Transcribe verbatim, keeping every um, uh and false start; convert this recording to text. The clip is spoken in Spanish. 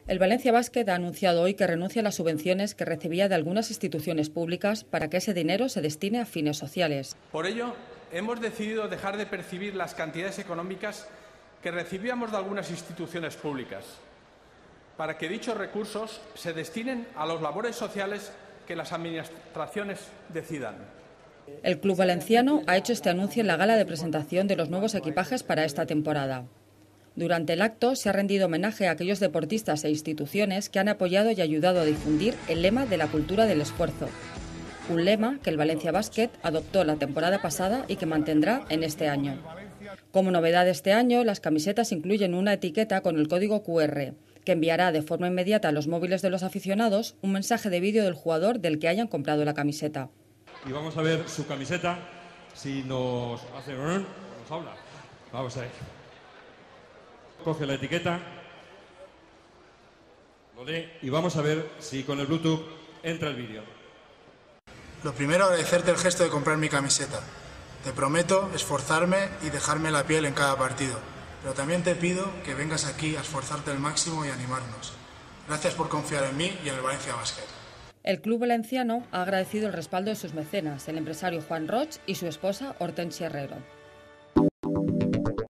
El Valencia Basket ha anunciado hoy que renuncia a las subvenciones que recibía de algunas instituciones públicas para que ese dinero se destine a fines sociales. Por ello, hemos decidido dejar de percibir las cantidades económicas que recibíamos de algunas instituciones públicas, para que dichos recursos se destinen a las labores sociales que las administraciones decidan. El club valenciano ha hecho este anuncio en la gala de presentación de los nuevos equipajes para esta temporada. Durante el acto se ha rendido homenaje a aquellos deportistas e instituciones que han apoyado y ayudado a difundir el lema de la cultura del esfuerzo. Un lema que el Valencia Basket adoptó la temporada pasada y que mantendrá en este año. Como novedad de este año, las camisetas incluyen una etiqueta con el código cu erre, que enviará de forma inmediata a los móviles de los aficionados un mensaje de vídeo del jugador del que hayan comprado la camiseta. Y vamos a ver su camiseta, si nos hace honor, nos habla. Vamos a ver. Coge la etiqueta, lo lee y vamos a ver si con el Bluetooth entra el vídeo. Lo primero, agradecerte el gesto de comprar mi camiseta. Te prometo esforzarme y dejarme la piel en cada partido, pero también te pido que vengas aquí a esforzarte al máximo y animarnos. Gracias por confiar en mí y en el Valencia Basket. El club valenciano ha agradecido el respaldo de sus mecenas, el empresario Juan Roig y su esposa Hortensia Herrero.